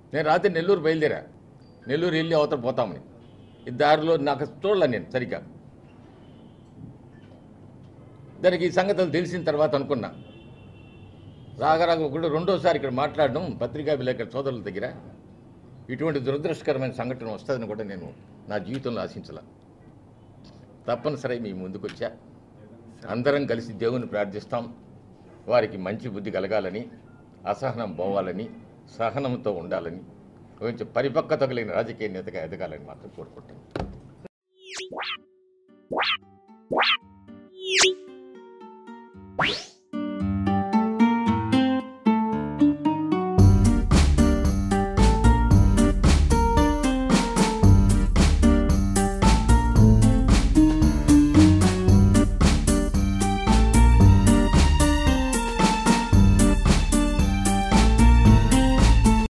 నేను రాత్రి నెల్లూరు బయలుదేరా. నెల్లూరు వెళ్ళి అవతల పోతామని. ఈ దారిలో నాకు చూడలే నేను సరిగ్గా. దానికి ఈ సంగతులు తెలిసిన తర్వాత అనుకున్నా, రాగరాగ ఒకటి రెండోసారి ఇక్కడ మాట్లాడడం పత్రికా విలేకరు సోదరుల దగ్గర ఇటువంటి దురదృష్టకరమైన సంఘటన వస్తుందని కూడా నేను నా జీవితంలో ఆశించాల. తప్పనిసరి మీ ముందుకు వచ్చా. అందరం కలిసి దేవుని ప్రార్థిస్తాం, వారికి మంచి బుద్ధి కలగాలని, అసహనం పోవాలని, సహనంతో ఉండాలని, కొంచెం పరిపక్వత కలిగిన రాజకీయ నేతగా ఎదగాలని మాత్రం కోరుకుంటాను.